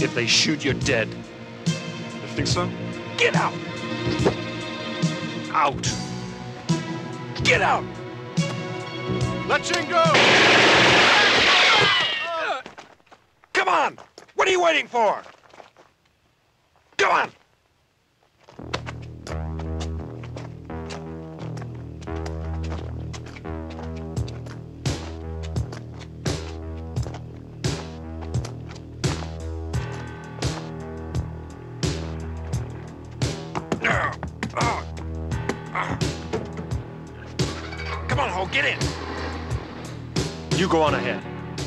If they shoot, you're dead. You think so? Get out! Out! Get out! Let Jin go! Come on! What are you waiting for? Come on! Come on, Ho, get in! You go on ahead.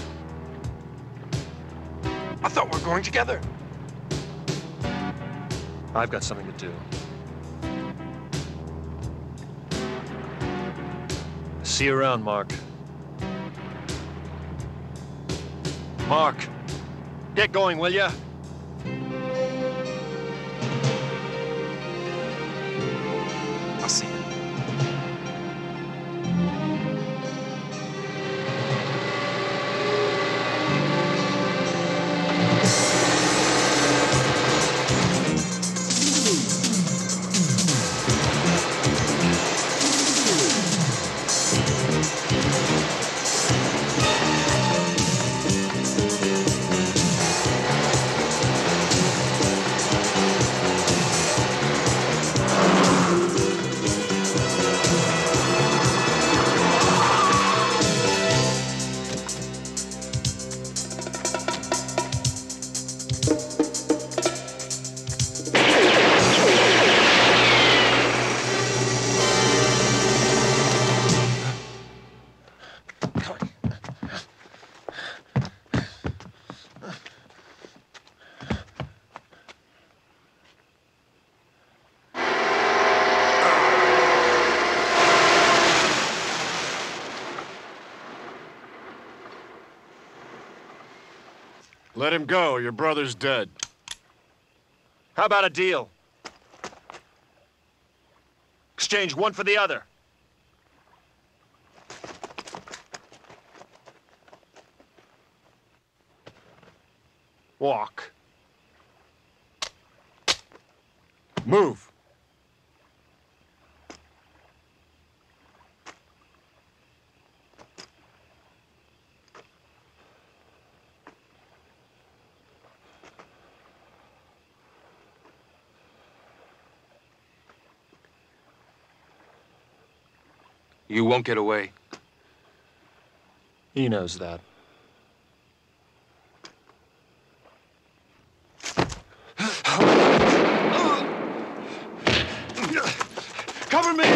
I thought we were going together. I've got something to do. See you around, Mark. Mark, get going, will ya? I'll see you. Let him go. Your brother's dead. How about a deal? Exchange one for the other. Walk. Move. You won't get away. He knows that. Cover me!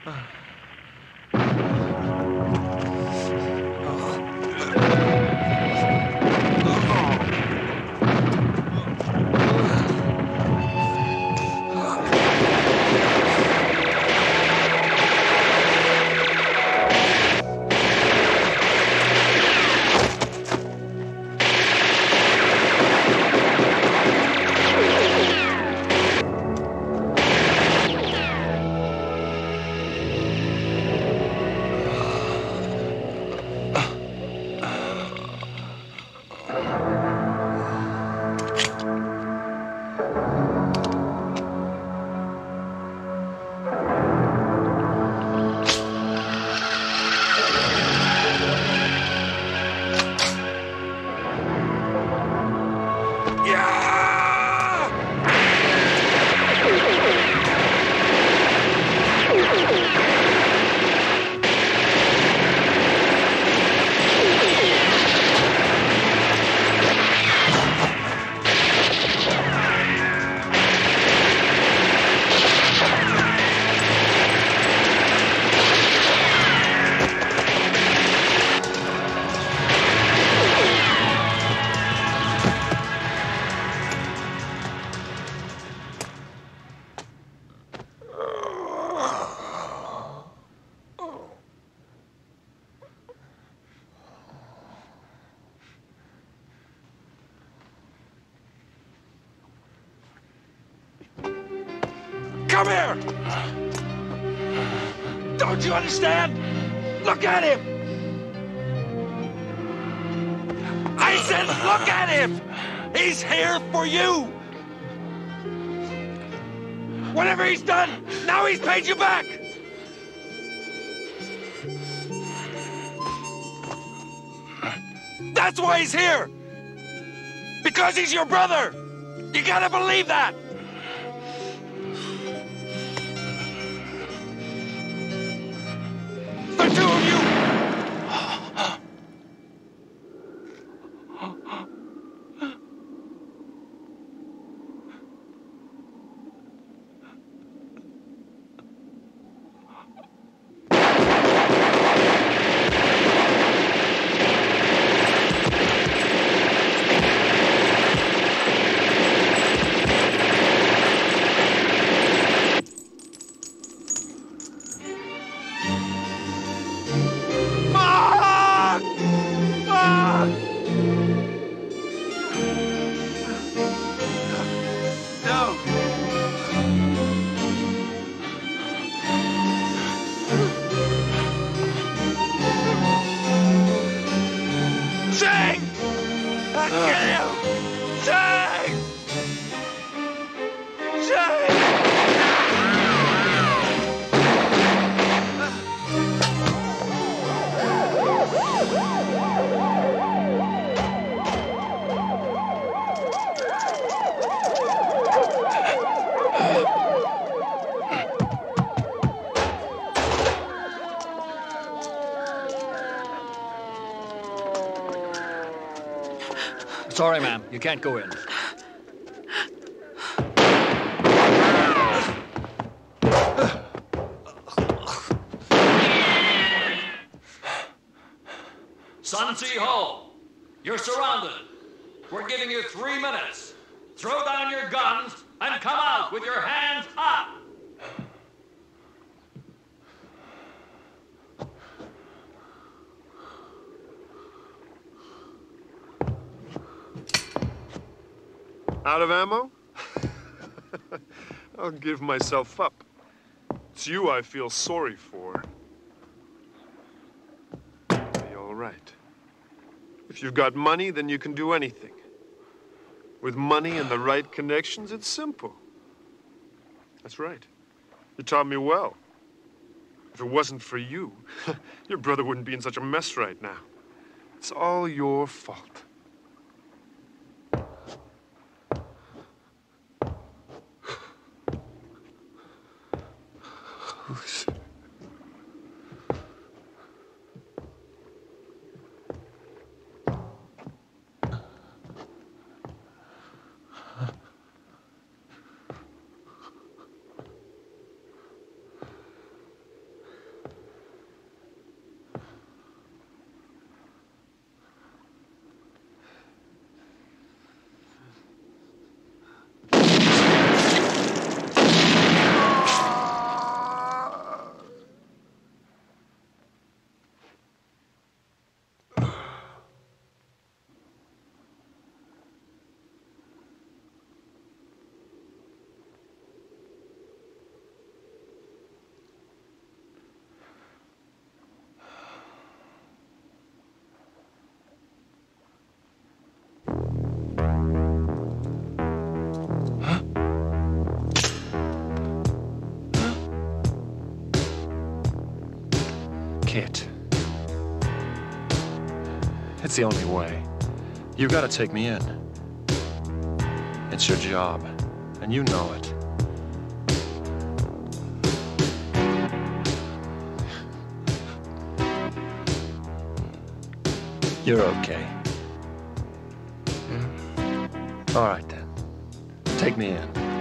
Come here! Don't you understand? Look at him! I said look at him! He's here for you! Whatever he's done, now he's paid you back! That's why he's here! Because he's your brother! You gotta believe that! The two of you! Sorry, ma'am. You can't go in. Sun Sea Hall, you're surrounded. We're giving you 3 minutes. Throw down your guns and come out with your hands up. Out of ammo? I'll give myself up. It's you I feel sorry for. Be all right. If you've got money, then you can do anything. With money and the right connections, it's simple. That's right. You taught me well. If it wasn't for you, your brother wouldn't be in such a mess right now. It's all your fault. Kit. It's the only way. You've got to take me in. It's your job, and you know it. You're okay. All right, then. Take me in.